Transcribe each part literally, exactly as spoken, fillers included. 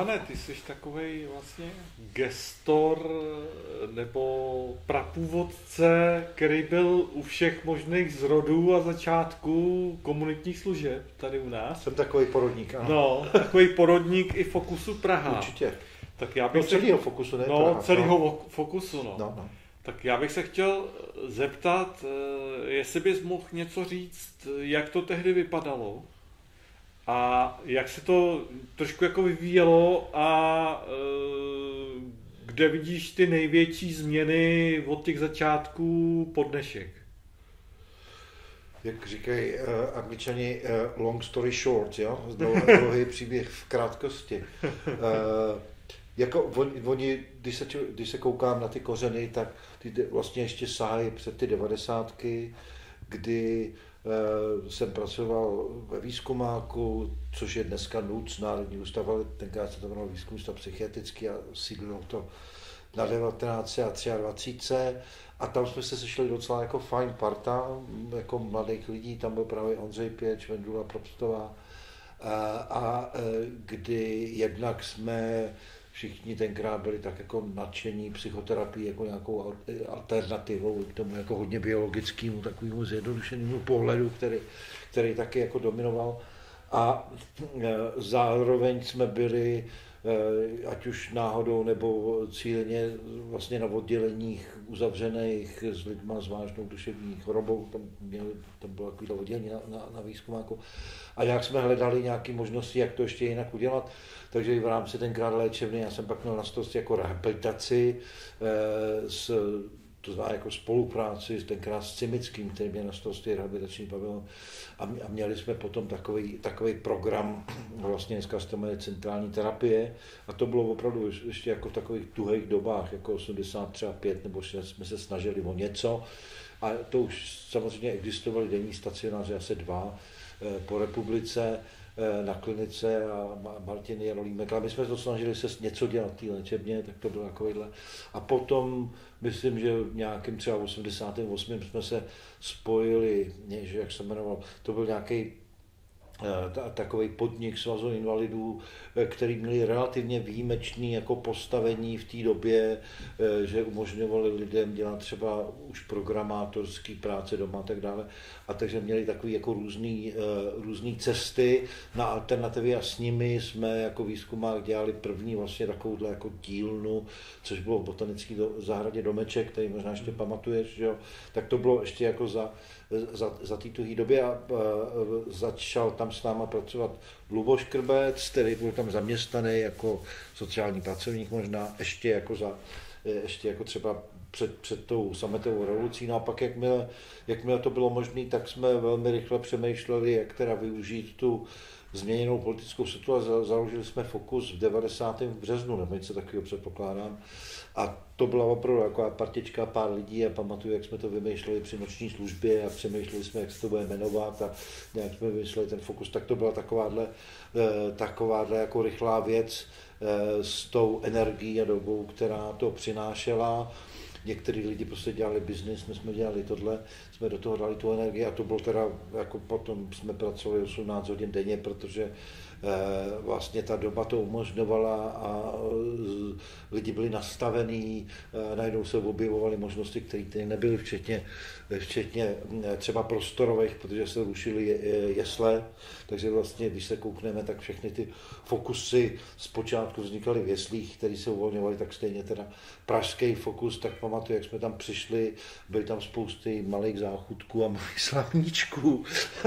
Johane, ty jsi takovej vlastně gestor nebo prapůvodce, který byl u všech možných zrodů a začátků komunitních služeb tady u nás. Jsem takový porodník, ano. No, takový porodník i Fokusu Praha. Určitě. Tak já bych no, celýho Fokusu, ne No, Praha, celýho no. Fokusu, no. No, no. Tak já bych se chtěl zeptat, jestli bys mohl něco říct, jak to tehdy vypadalo a jak se to trošku jako vyvíjelo a kde vidíš ty největší změny od těch začátků po dnešek? Jak říkají uh, Angličani, uh, long story short, jo? Dlouhý příběh v krátkosti. Uh, Jako oni, když se, když se koukám na ty kořeny, tak ty vlastně ještě sahají před ty devadesátky, kdy e, jsem pracoval ve výzkumáku, což je dneska N U C, Národní ústav, ale tenkrát se to jmenovalo Výzkumný ústav psychiatrický a sídlilo to na devatenáct set dvacet tři a tam jsme se sešli docela jako fajn parta, jako mladých lidí, tam byl právě Ondřej Pěč, Vendula Probstová a, a kdy jednak jsme všichni tenkrát byli tak jako nadšení psychoterapii jako nějakou alternativou k tomu jako hodně biologickému, takovému zjednodušenému pohledu, který, který taky jako dominoval. A zároveň jsme byli, ať už náhodou nebo cíleně vlastně na odděleních uzavřených s lidma s vážnou duševní chorobou, tam, měli, tam bylo takové oddělení na, na, na výzkumáku. A jak jsme hledali nějaké možnosti, jak to ještě jinak udělat, takže i v rámci tenkrát léčebny, já jsem pak měl na starosti jako rehabilitaci, eh, s, to znamená jako spolupráci tenkrát s Cimickým, který měl na starosti rehabilitační pavilon. A měli jsme potom takový, takový program, vlastně dneska se to jmenuje centrální terapie, a to bylo opravdu ještě jako v takových tuhých dobách, jako osmdesát pět nebo šest jsme se snažili o něco. A to už samozřejmě existovaly denní stacionáře, asi dva, po republice, na klinice a Martin Jarolímek, ale my jsme to snažili se něco dělat v té léčebně, tak to bylo takovýhle. A potom, myslím, že v nějakém třeba osmdesátém osmém jsme se spojili, že jak se jmenoval, to byl nějaký takový podnik Svazu invalidů, který měli relativně výjimečný jako postavení v té době, že umožňovali lidem dělat třeba už programátorský práce doma a tak dále. A takže měli takový jako různý, různý cesty na alternativy a s nimi jsme jako výzkumák dělali první vlastně takovouhle jako dílnu, což bylo v botanické zahradě Domeček, který možná ještě pamatuješ, že jo? Tak to bylo ještě jako za za, za té tuhé době a, a začal tam s náma pracovat Luboš Krbec, který byl tam zaměstnaný jako sociální pracovník možná ještě jako, za, ještě jako třeba před, před tou sametovou revolucí. No a pak jakmile, jakmile to bylo možné, tak jsme velmi rychle přemýšleli, jak teda využít tu změněnou politickou situaci. Založili jsme Fokus v devadesátém v březnu, nebo něco takového předpokládám. A to byla opravdu jako partička, pár lidí a pamatuju, jak jsme to vymýšleli při noční službě a přemýšleli jsme, jak se to bude jmenovat a nějak jsme vymýšleli ten Fokus, tak to byla takováhle, takováhle jako rychlá věc s tou energií a dobou, která to přinášela. Některý lidi prostě dělali biznis, my jsme dělali tohle, jsme do toho dali tu energii a to bylo teda, jako potom jsme pracovali osmnáct hodin denně, protože vlastně ta doba to umožňovala a lidi byli nastavení, najednou se objevovaly možnosti, které tady nebyly, včetně, včetně třeba prostorových, protože se rušily jesle, takže vlastně, když se koukneme, tak všechny ty Fokusy zpočátku vznikaly v jeslích, které se uvolňovaly, tak stejně teda pražský Fokus, tak pamatuju, jak jsme tam přišli, byly tam spousty malých záchutků a malých slavníčků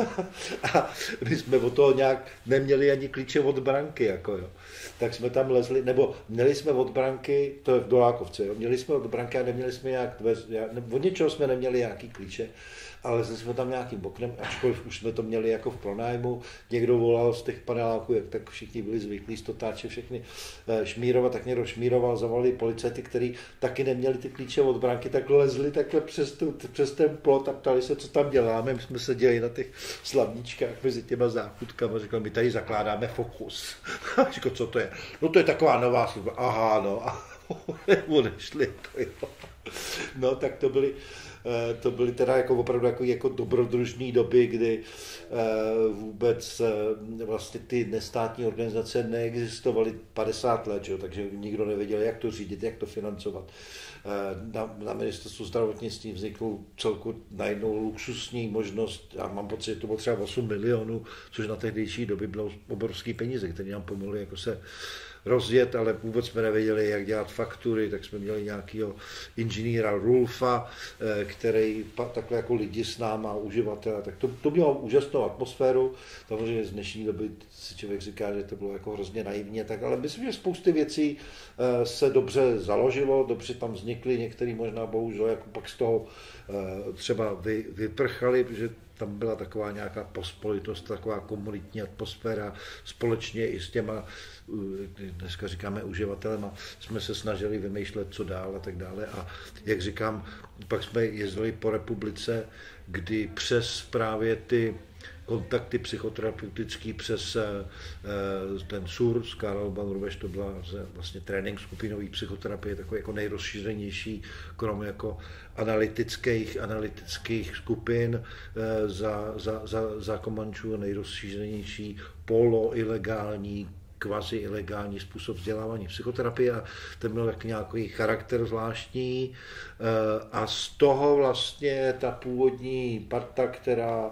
a my jsme od toho nějak neměli ani klíče od branky, jako jo. Tak jsme tam lezli, nebo měli jsme od branky, to je v Dolákovce, jo, měli jsme od branky a neměli jsme nějak, od něčeho jsme neměli nějaký klíče, ale lezli jsme tam nějakým oknem, ačkoliv už jsme to měli jako v pronájmu, někdo volal z těch paneláků, jak tak všichni byli zvyklí stotáče všechny šmírovat, tak někdo šmíroval, zavolali policajty, kteří taky neměli ty klíče od branky, tak lezli takhle přes, tu, přes ten plot a ptali se, co tam děláme, my jsme seděli na těch slavníčkách mezi těma záchutkama, říkali, my tady zakládáme Fokus. Říkal, co to je? No to je taková nová služba. Aha, no. A odešli to, jo. No, tak to byly, to byly teda jako opravdu jako, jako dobrodružné doby, kdy vůbec vlastně ty nestátní organizace neexistovaly padesát let, jo, takže nikdo nevěděl, jak to řídit, jak to financovat. Na, na ministerstvu zdravotnictví vznikl celku najednou luxusní možnost, a mám pocit, že to bylo třeba osm milionů, což na tehdejší doby bylo obrovský peníze, které nám pomohly jako se rozjet, ale vůbec jsme nevěděli, jak dělat faktury, tak jsme měli nějakého inženýra Rulfa, který takhle jako lidi s náma, uživatele, tak to, to mělo úžasnou atmosféru. Samozřejmě z dnešní doby si člověk říká, že to bylo jako hrozně naivně, tak, ale myslím, že spousty věcí se dobře založilo, dobře tam vznikly, některý možná bohužel jako pak z toho třeba vy, vyprchali, protože tam byla taková nějaká pospolitost, taková komunitní atmosféra, společně i s těma, dneska říkáme uživatelema, jsme se snažili vymýšlet, co dál a tak dále. A jak říkám, pak jsme jezdili po republice, kdy přes právě ty kontakty psychoterapeutický přes ten S U R, Karel Bauer, to byla vlastně trénink skupinový psychoterapie, takový jako nejrozšířenější, kromě jako analytických, analytických skupin za, za, za, za Komančů, nejrozšířenější polo-ilegální, kvazi-ilegální způsob vzdělávání psychoterapie a ten měl tak nějaký charakter zvláštní a z toho vlastně ta původní parta, která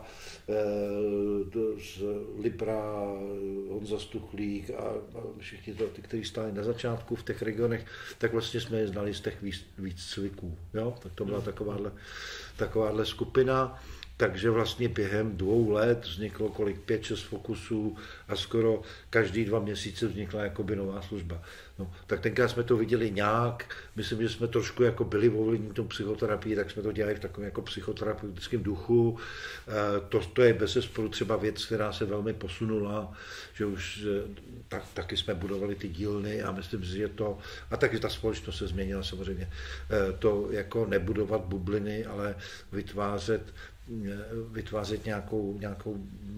z Libra, Honza Stuchlík a všichni to, ty, kteří stáli na začátku v těch regionech, tak vlastně jsme je znali z těch výcviků. Jo? Tak to byla takováhle, takováhle skupina. Takže vlastně během dvou let vzniklo kolik pět, šest fokusů a skoro každý dva měsíce vznikla jakoby nová služba. No, tak tenkrát jsme to viděli nějak, myslím, že jsme trošku jako byli volení tou psychoterapii, tak jsme to dělali v takovém jako psychoterapeutickém duchu. To, to je bezesporu třeba věc, která se velmi posunula, že už tak, taky jsme budovali ty dílny a myslím si, že to, a taky ta společnost se změnila samozřejmě, to jako nebudovat bubliny, ale vytvářet vytvářet nějakou, nějakou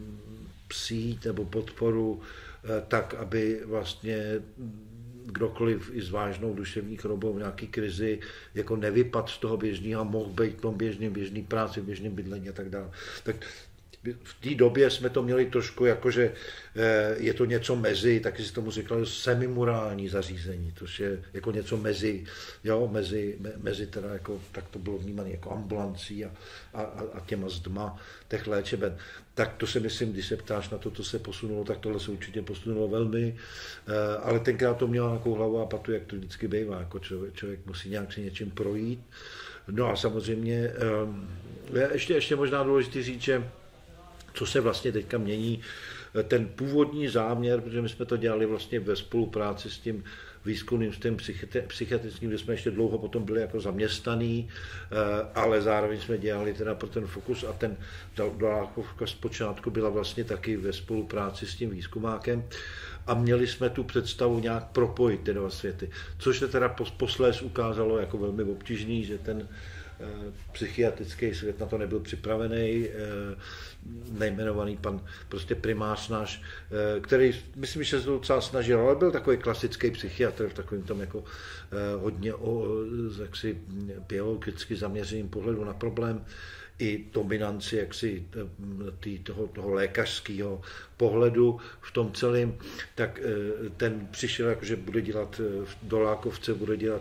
síť nebo podporu tak, aby vlastně kdokoliv i s vážnou duševní chorobou v nějaký krizi jako nevypadl z toho běžného a mohl být v tom běžným, běžný práci, v běžným bydlení a tak dále. Tak v té době jsme to měli trošku jako, že je to něco mezi, taky si tomu říkali semimurální zařízení, což je jako něco mezi, jo, mezi, mezi teda jako, tak to bylo vnímané jako ambulancí a, a, a těma zdma těch léčeben. Tak to si myslím, když se ptáš na to, co se posunulo, tak tohle se určitě posunulo velmi, ale tenkrát to mělo nějakou hlavu a patu, jak to vždycky bývá, jako člověk, člověk musí nějak si něčím projít. No a samozřejmě, ještě, ještě možná důležité říct, že co se vlastně teďka mění, ten původní záměr, protože my jsme to dělali vlastně ve spolupráci s tím výzkumným, s tím psychiatrickým, kde jsme ještě dlouho potom byli jako zaměstnaný, ale zároveň jsme dělali teda pro ten fokus a ten dolákovka zpočátku byla vlastně taky ve spolupráci s tím výzkumákem a měli jsme tu představu nějak propojit ty dva světy, což se teda posléz ukázalo jako velmi obtížný, že ten psychiatrický svět na to nebyl připravený, nejmenovaný pan prostě primář náš, který myslím, že se to docela snažil, ale byl takový klasický psychiatr v takovém tom jako hodně o, jaksi biologicky zaměřeným pohledu na problém i dominanci jaksi tý, toho, toho lékařského pohledu v tom celém, tak ten přišel, jakože bude dělat v Dolákovce, bude dělat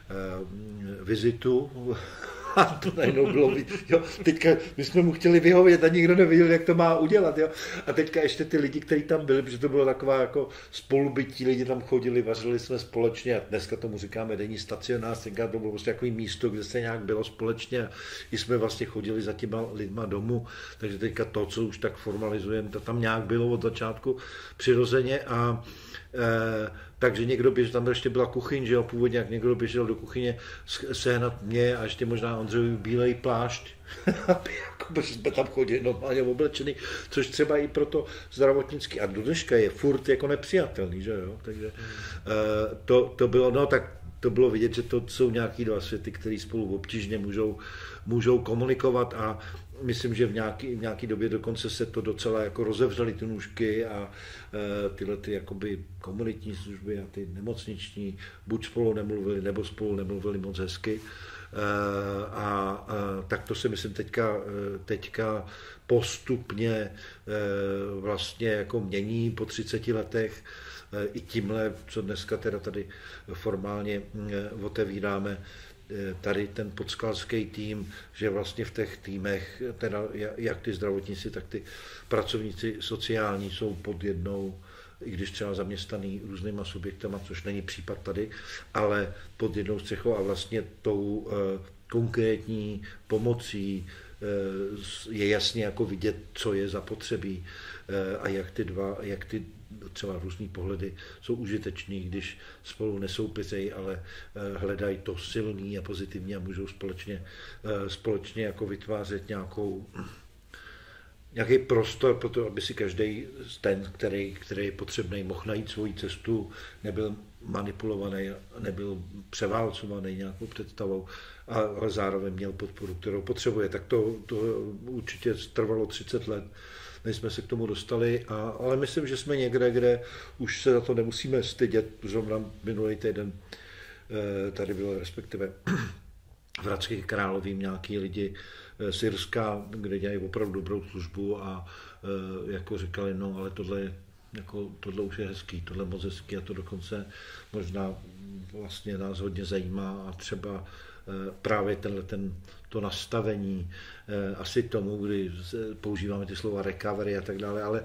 vizitu a to najednou bylo, jo, teďka my jsme mu chtěli vyhovět a nikdo nevěděl, jak to má udělat, jo, a teďka ještě ty lidi, kteří tam byli, protože to bylo taková jako spolubytí, lidi tam chodili, vařili jsme společně a dneska tomu říkáme denní stacionář, tenkrát to bylo prostě takový místo, kde se nějak bylo společně a i jsme vlastně chodili za těma lidma domů, takže teďka to, co už tak formalizujeme, to tam nějak bylo od začátku přirozeně a e, takže někdo běžel, tam ještě byla kuchyň, že jo, původně, jak někdo běžel do kuchyně sehnat mě a ještě možná Ondřejovi bílej plášť, protože jsme tam chodili normálně oblečený, což třeba i pro to zdravotnický a do dneška je furt jako nepřijatelný, že jo, takže to, to bylo, no tak to bylo vidět, že to jsou nějaký dva světy, které spolu obtížně můžou, můžou komunikovat a myslím, že v nějaké v nějaký době dokonce se to docela jako rozevřely ty nůžky a e, tyhle ty jakoby komunitní služby a ty nemocniční buď spolu nemluvili, nebo spolu nemluvili moc hezky. E, a, a tak to si myslím teďka, teďka postupně e, vlastně jako mění po třiceti letech. E, I tímhle, co dneska teda tady formálně e, otevíráme, tady ten podskalský tým, že vlastně v těch týmech, teda jak ty zdravotníci, tak ty pracovníci sociální jsou pod jednou, i když třeba zaměstnaný různýma subjektama, což není případ tady, ale pod jednou střechou a vlastně tou konkrétní pomocí je jasně jako vidět, co je zapotřebí a jak ty dva, jak ty třeba různý pohledy jsou užitečný, když spolu nesoupeřejí, ale hledají to silný a pozitivní a můžou společně, společně jako vytvářet nějakou, nějaký prostor pro to, aby si každý ten, který, který je potřebný, mohl najít svoji cestu, nebyl manipulovaný, nebyl převálcovaný nějakou představou, ale zároveň měl podporu, kterou potřebuje. Tak to, to určitě trvalo třicet let, než jsme se k tomu dostali, a, ale myslím, že jsme někde, kde už se za to nemusíme stydět. Zrovna minulý týden tady bylo respektive v Hradci Králové nějaký lidi z Irska, kde dělají opravdu dobrou službu a jako říkali, no ale tohle, jako, tohle už je hezký, tohle moc hezký a to dokonce možná vlastně nás hodně zajímá a třeba právě tenhle, ten, to nastavení asi tomu, kdy používáme ty slova recovery a tak dále, ale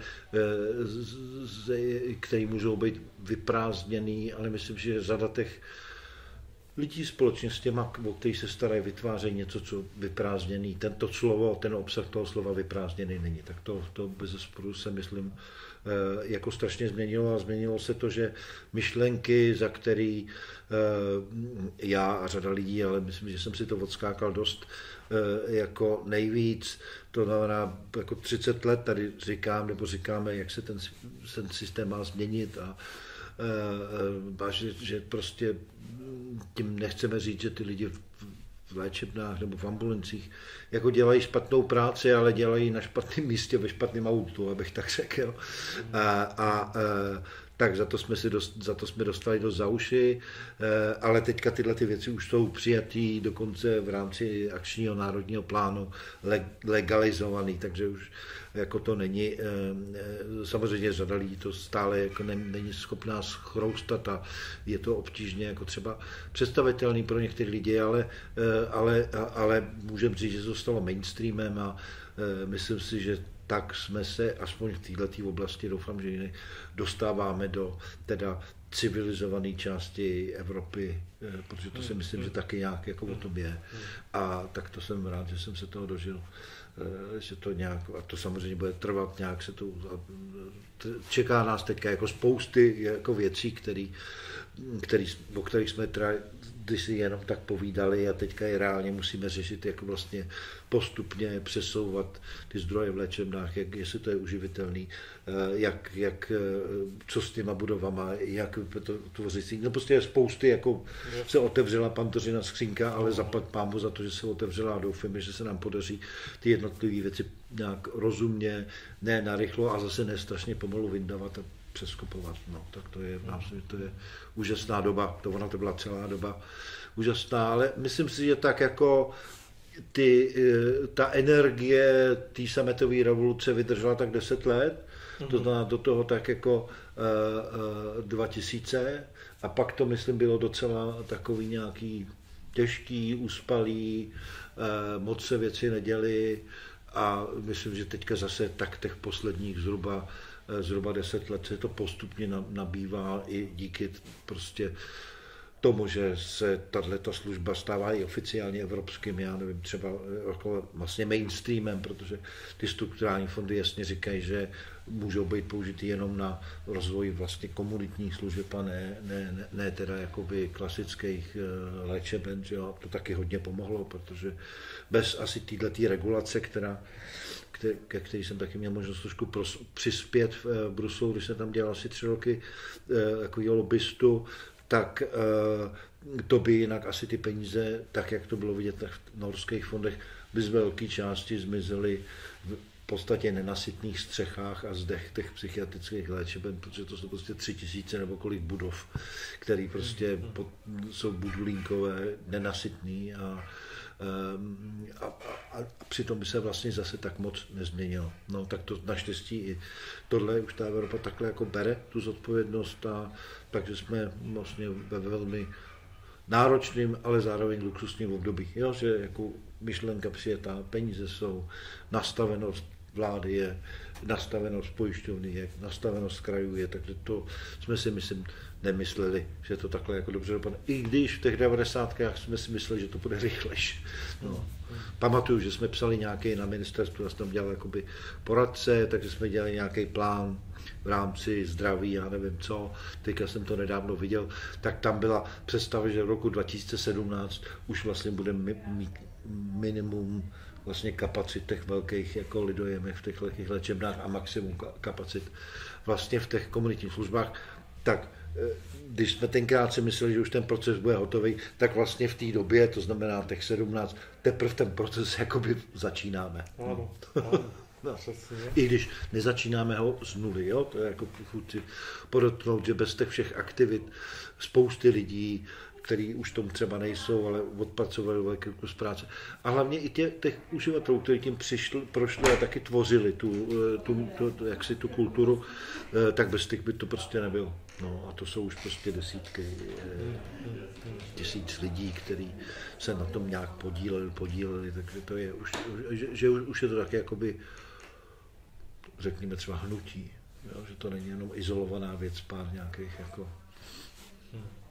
který můžou být vyprázdněný, ale myslím, že řada těch lidí společně s těma, o kterých se starají, vytvářejí něco, co vyprázdněný. Tento slovo, ten obsah toho slova vyprázdněný není. Tak to, to bezesporu se myslím jako strašně změnilo a změnilo se to, že myšlenky, za který já a řada lidí, ale myslím, že jsem si to odskákal dost jako nejvíc, to znamená jako třicet let tady říkám, nebo říkáme, jak se ten, ten systém má změnit a a že, že prostě tím nechceme říct, že ty lidi v léčebnách nebo v ambulancích jako dělají špatnou práci, ale dělají na špatném místě, ve špatném autu, abych tak řekl. A, a, a tak za to jsme, si dost, za to jsme dostali dost za uši, ale teďka tyhle ty věci už jsou přijatý dokonce v rámci akčního národního plánu legalizovaný, takže už jako to není, samozřejmě řada lidí to stále jako není schopná schroustat a je to obtížně jako třeba představitelný pro některé lidi, ale, ale, ale můžeme říct, že to stalo mainstreamem a myslím si, že tak jsme se aspoň v této oblasti, doufám, že jiné, dostáváme do teda civilizované části Evropy, protože to si myslím, že taky nějak jako o tom je. A tak to jsem rád, že jsem se toho dožil. Že to nějak, a to samozřejmě bude trvat, nějak se to, čeká nás teďka jako spousty jako věcí, který, který, o kterých jsme teda když si jenom tak povídali a teďka je reálně musíme řešit, jako vlastně postupně přesouvat ty zdroje v léčebnách, jak, jestli to je uživitelný, jak, jak, co s těma budovama, jak to tvořit. No prostě je spousty, jako se otevřela Pandořina skřínka, ale zaplať pánbu za to, že se otevřela a doufáme, že se nám podaří ty jednotlivé věci nějak rozumně, ne narychlo a zase ne strašně pomalu vyndavat a přeskupovat. No, tak to je, myslím, to je úžasná doba, to ona to byla celá doba úžasná, ale myslím si, že tak jako ty, ta energie té sametové revoluce vydržela tak deset let, mm-hmm. to znamená do toho tak jako uh, uh, dva tisíce a pak to, myslím, bylo docela takový nějaký těžký, uspalý, uh, moc se věci neděly a myslím, že teďka zase tak těch posledních zhruba zhruba deset let se to postupně nabývá i díky prostě tomu, že se tato služba stává i oficiálně evropským, já nevím, třeba jako vlastně mainstreamem, protože ty strukturální fondy jasně říkají, že můžou být použity jenom na rozvoj vlastně komunitních služeb a ne, ne, ne, ne teda jakoby klasických léčeben, že jo, to taky hodně pomohlo, protože bez asi této regulace, která ke který jsem taky měl možnost trošku pros, přispět v Bruselu, když jsem tam dělal asi tři roky jako lobbystu, tak to by jinak asi ty peníze, tak jak to bylo vidět v norských fondech, by z velké části zmizely v podstatě nenasytných střechách a zdech těch psychiatrických léčeben, protože to jsou prostě tři tisíce nebo kolik budov, který prostě pod, jsou budulínkové, nenasytný a, a, a, a přitom by se vlastně zase tak moc nezměnilo. No tak to naštěstí i tohle už ta Evropa takhle jako bere tu zodpovědnost a takže jsme vlastně ve velmi náročným, ale zároveň luxusním období. Jo, že jako myšlenka přijetá, peníze jsou, nastavenost vlády je, nastavenost pojišťovny je, nastavenost krajů je, takže to jsme si, myslím, nemysleli, že to takhle jako dobře dopadne. I když v těch devadesátkách jsme si mysleli, že to bude rychlejš. No. Pamatuju, že jsme psali nějaký na ministerstvu, já jsem tam dělal jakoby poradce, takže jsme dělali nějaký plán v rámci zdraví, já nevím co, teďka jsem to nedávno viděl, tak tam byla představa, že v roku dva tisíce sedmnáct už vlastně bude mít minimum vlastně kapacit těch velkých jako lidojemech v těch velkých léčebnách a maximum kapacit vlastně v těch komunitních službách, tak když jsme tenkrát si mysleli, že už ten proces bude hotový, tak vlastně v té době, to znamená těch sedmnáct, teprve ten proces jakoby začínáme. Ano, ano. No. I když nezačínáme ho z nuly, jo? To je jako chci podotknout, že bez těch všech aktivit spousty lidí, který už tomu třeba nejsou, ale odpracovali velký kus práce. A hlavně i těch, těch uživatelů, kteří tím přišli, prošli a taky tvořili tu, tu, tu, jaksi tu kulturu, tak bez těch by to prostě nebylo. No a to jsou už prostě desítky, tisíc lidí, kteří se na tom nějak podíleli, podíleli, takže to je už, že, že už je to taky jakoby, řekněme třeba hnutí, jo? Že to není jenom izolovaná věc pár nějakých jako